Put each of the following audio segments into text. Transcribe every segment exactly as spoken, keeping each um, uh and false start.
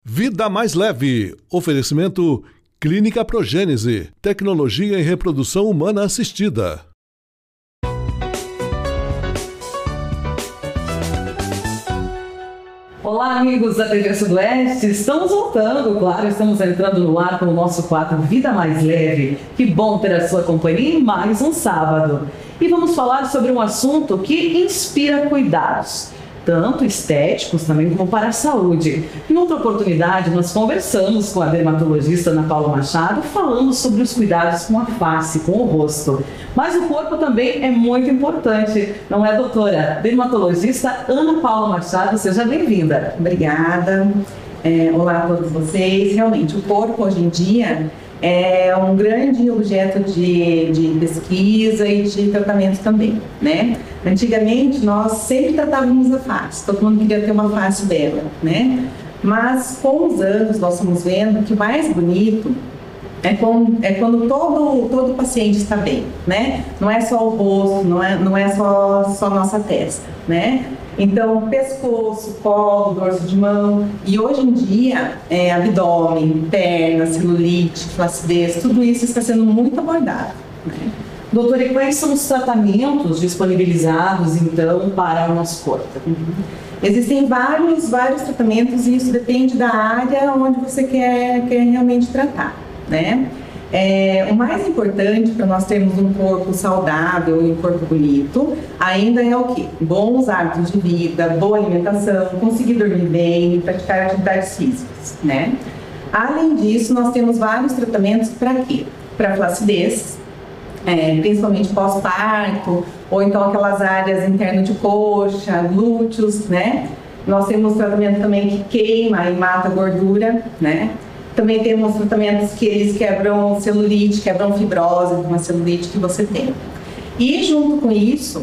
Vida mais leve. Oferecimento Clínica Progênese. Tecnologia em reprodução humana assistida. Olá, amigos da T V Sudoeste. Estamos voltando, claro, estamos entrando no ar com o nosso quadro Vida Mais Leve. Que bom ter a sua companhia em mais um sábado. E vamos falar sobre um assunto que inspira cuidados, tanto estéticos também como para a saúde. Em outra oportunidade, nós conversamos com a dermatologista Ana Paula Machado, falando sobre os cuidados com a face, com o rosto. Mas o corpo também é muito importante, não é, doutora? Dermatologista Ana Paula Machado, seja bem-vinda. Obrigada. É, olá a todos vocês. Realmente, o corpo hoje em dia é um grande objeto de, de pesquisa e de tratamento também, né? Antigamente, nós sempre tratávamos a face, todo mundo queria ter uma face bela, né? Mas, com os anos, nós estamos vendo que o mais bonito é quando, é quando todo, todo paciente está bem, né? Não é só o rosto, não é, não é só, só nossa testa, né? Então, pescoço, colo, dorso de mão, e hoje em dia, é, abdômen, perna, celulite, flacidez, tudo isso está sendo muito abordado, né? Doutora, e quais são os tratamentos disponibilizados, então, para o nosso corpo? Uhum. Existem vários, vários tratamentos e isso depende da área onde você quer, quer realmente tratar, né? É, o mais importante para nós termos um corpo saudável e um corpo bonito ainda é o quê? Bons hábitos de vida, boa alimentação, conseguir dormir bem, praticar atividades físicas, né? Além disso, nós temos vários tratamentos para quê? Para flacidez, é, principalmente pós-parto, ou então aquelas áreas internas de coxa, glúteos, né? Nós temos tratamento também que queima e mata a gordura, né? Também temos tratamentos que eles quebram celulite, quebram fibrose, uma celulite que você tem. E junto com isso,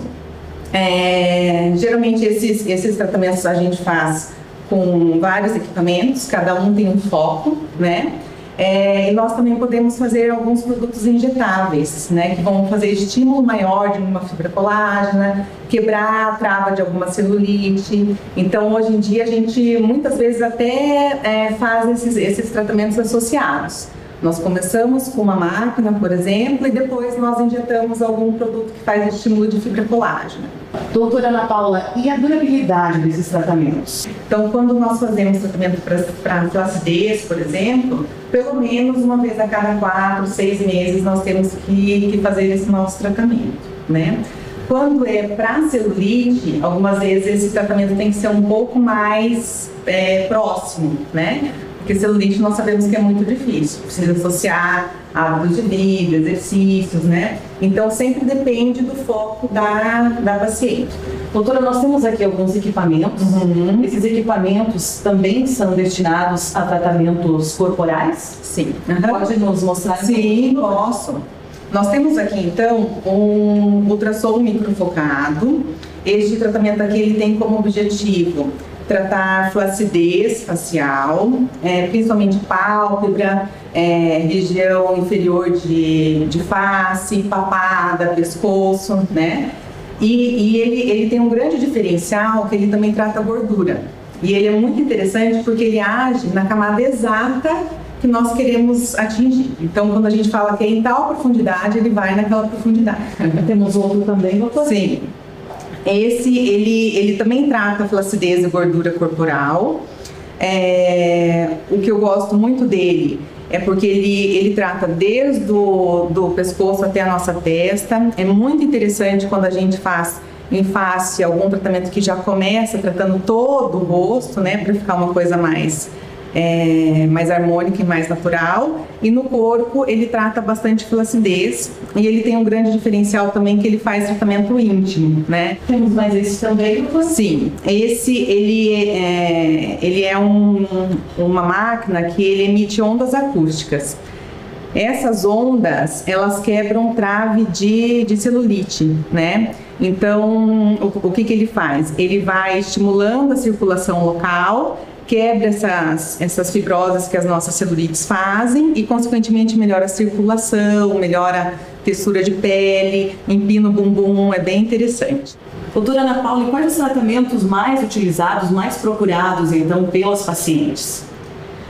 é, geralmente esses, esses tratamentos a gente faz com vários equipamentos, cada um tem um foco, né? É, e nós também podemos fazer alguns produtos injetáveis, né, que vão fazer estímulo maior de uma fibra colágena, quebrar a trava de alguma celulite. Então, hoje em dia, a gente muitas vezes até é, faz esses, esses tratamentos associados. Nós começamos com uma máquina, por exemplo, e depois nós injetamos algum produto que faz estímulo de fibra colágena. Doutora Ana Paula, e a durabilidade desses tratamentos? Então, quando nós fazemos tratamento para flacidez, por exemplo, pelo menos uma vez a cada quatro, seis meses nós temos que, que fazer esse nosso tratamento, né? Quando é para celulite, algumas vezes esse tratamento tem que ser um pouco mais é, próximo, né? Porque celulite nós sabemos que é muito difícil, precisa associar hábitos de vida, exercícios, né? Então sempre depende do foco da, da paciente. Doutora, nós temos aqui alguns equipamentos. Uhum. Esses equipamentos também são destinados a tratamentos corporais? Sim. Uhum. Pode nos mostrar? Sim, posso. Nós temos aqui então um ultrassom microfocado. Este tratamento aqui ele tem como objetivo tratar flacidez facial, é, principalmente pálpebra, é, região inferior de, de face, papada, pescoço, né? E, e ele, ele tem um grande diferencial que ele também trata gordura. E ele é muito interessante porque ele age na camada exata que nós queremos atingir. Então, quando a gente fala que é em tal profundidade, ele vai naquela profundidade. Temos outro também, doutor? Sim. Esse, ele, ele também trata flacidez e gordura corporal. É, o que eu gosto muito dele é porque ele, ele trata desde o do pescoço até a nossa testa. É muito interessante quando a gente faz em face algum tratamento que já começa tratando todo o rosto, né, para ficar uma coisa mais... É, mais harmônica e mais natural. E no corpo ele trata bastante flacidez e ele tem um grande diferencial também que ele faz tratamento íntimo, né? Temos mais esse também? Sim, esse ele é, ele é um, uma máquina que ele emite ondas acústicas. Essas ondas, elas quebram trave de, de celulite, né? Então, o, o que que ele faz? Ele vai estimulando a circulação local, quebra essas, essas fibrosas que as nossas celulites fazem e, consequentemente, melhora a circulação, melhora a textura de pele, empina o bumbum, é bem interessante. Doutora Ana Paula, e quais os tratamentos mais utilizados, mais procurados, então, pelas pacientes?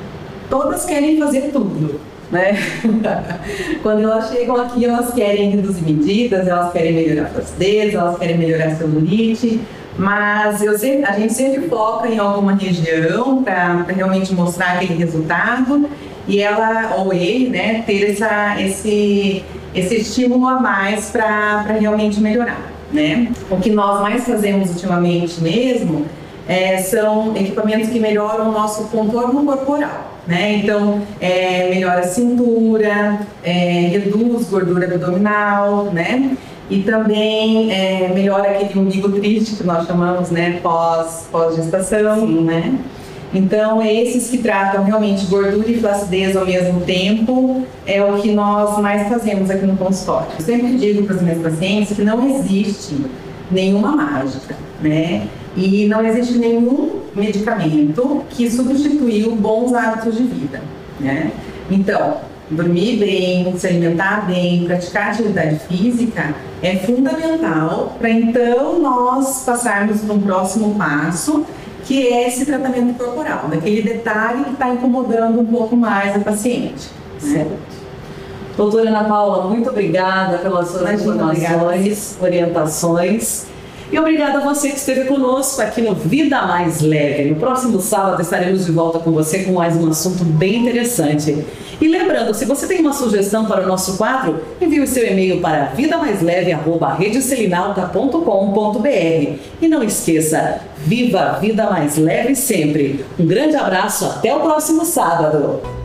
todas querem fazer tudo, né? Quando elas chegam aqui, elas querem reduzir medidas, elas querem melhorar a flacidez, elas querem melhorar a celulite, mas eu sempre, a gente sempre foca em alguma região para realmente mostrar aquele resultado e ela ou ele, né, ter essa, esse, esse estímulo a mais para realmente melhorar, né? O que nós mais fazemos ultimamente mesmo é, são equipamentos que melhoram o nosso contorno corporal, né? Então, é, melhora a cintura, é, reduz gordura abdominal, né? E também é, melhora aquele umbigo triste que nós chamamos, né, pós, pós-gestação, né? Então, é esses que tratam realmente gordura e flacidez ao mesmo tempo, é o que nós mais fazemos aqui no consultório. Eu sempre digo para os meus pacientes que não existe nenhuma mágica, né? E não existe nenhum medicamento que substituiu bons hábitos de vida, né? Então, dormir bem, se alimentar bem, praticar atividade física é fundamental para então nós passarmos para um próximo passo, que é esse tratamento corporal, daquele detalhe que está incomodando um pouco mais a paciente. Certo. Né? Doutora Ana Paula, muito obrigada pelas suas Imagina, informações, obrigada. Orientações. E obrigada a você que esteve conosco aqui no Vida Mais Leve. No próximo sábado estaremos de volta com você com mais um assunto bem interessante. E lembrando, se você tem uma sugestão para o nosso quadro, envie o seu e-mail para vida mais leve arroba rede selinalta ponto com ponto br. E não esqueça, viva a vida mais leve sempre. Um grande abraço, até o próximo sábado.